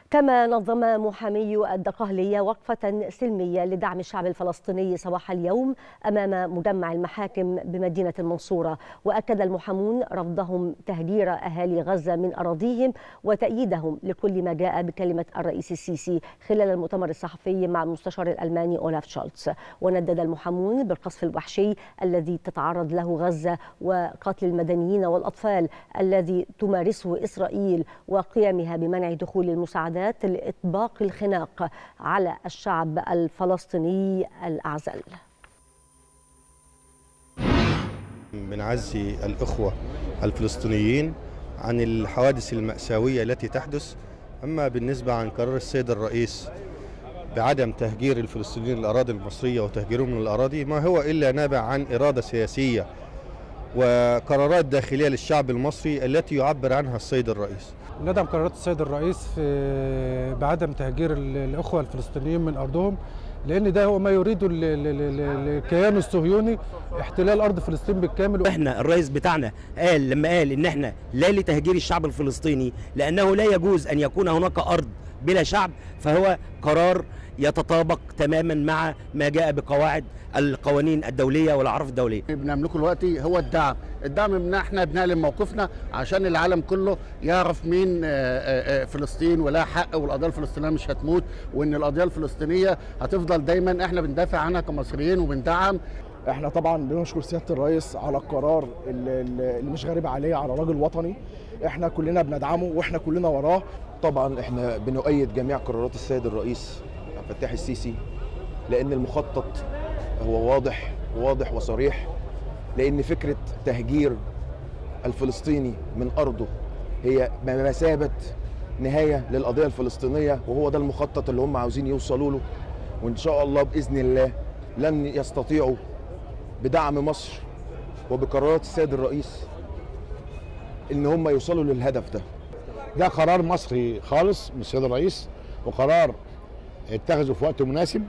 كما نظم محامي الدقهلية وقفة سلمية لدعم الشعب الفلسطيني صباح اليوم أمام مجمع المحاكم بمدينة المنصورة. وأكد المحامون رفضهم تهجير أهالي غزة من أراضيهم وتأييدهم لكل ما جاء بكلمة الرئيس السيسي خلال المؤتمر الصحفي مع المستشار الألماني أولاف شولتز. وندد المحامون بالقصف الوحشي الذي تتعرض له غزة وقتل المدنيين والأطفال الذي تمارسه إسرائيل وقيامها بمنع دخول المساعدات لإطباق الخناق على الشعب الفلسطيني الأعزل. بنعزي الأخوة الفلسطينيين عن الحوادث المأساوية التي تحدث. أما بالنسبة عن قرار السيد الرئيس بعدم تهجير الفلسطينيين الأراضي المصرية وتهجيرهم من الأراضي ما هو إلا نابع عن إرادة سياسية وقرارات داخلية للشعب المصري التي يعبر عنها السيد الرئيس. ندعم قرارات السيد الرئيس بعدم تهجير الأخوة الفلسطينيين من أرضهم، لأن ده هو ما يريده الكيان الصهيوني، احتلال أرض فلسطين بالكامل. احنا الرئيس بتاعنا لما قال إن احنا لا لتهجير الشعب الفلسطيني لأنه لا يجوز أن يكون هناك أرض بلا شعب، فهو قرار يتطابق تماما مع ما جاء بقواعد القوانين الدولية والأعراف الدولية. بنملكه دلوقتي هو الدعم ان احنا بنعلن موقفنا عشان العالم كله يعرف مين فلسطين ولا حق، والقضية الفلسطينية مش هتموت، وان القضية الفلسطينية هتفضل دايما احنا بندافع عنها كمصريين وبندعم. احنا طبعا بنشكر سيادة الرئيس على القرار اللي مش غريب عليه، على راجل وطني احنا كلنا بندعمه واحنا كلنا وراه. طبعا احنا بنؤيد جميع قرارات السيد الرئيس عبد الفتاح السيسي، لان المخطط هو واضح وصريح، لان فكرة تهجير الفلسطيني من ارضه هي بمثابة نهاية للقضية الفلسطينية، وهو ده المخطط اللي هم عاوزين يوصلوا له. وان شاء الله باذن الله لن يستطيعوا بدعم مصر وبقرارات السيد الرئيس ان هم يوصلوا للهدف ده. ده قرار مصري خالص من السيد الرئيس، وقرار اتخذه في وقت مناسب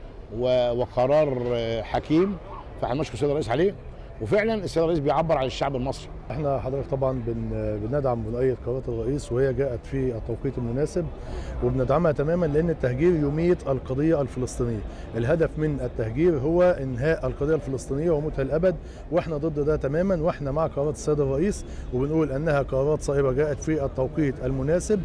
وقرار حكيم، فاحنا نشكر السيد الرئيس عليه. وفعلا السيد الرئيس بيعبر عن الشعب المصري. احنا حضرتك طبعا بندعم وبنؤيد قرارات الرئيس، وهي جاءت في التوقيت المناسب، وبندعمها تماما لان التهجير يميت القضيه الفلسطينيه. الهدف من التهجير هو انهاء القضيه الفلسطينيه وموتها الابد، واحنا ضد ده تماما، واحنا مع قرارات السيد الرئيس، وبنقول انها قرارات صائبه جاءت في التوقيت المناسب.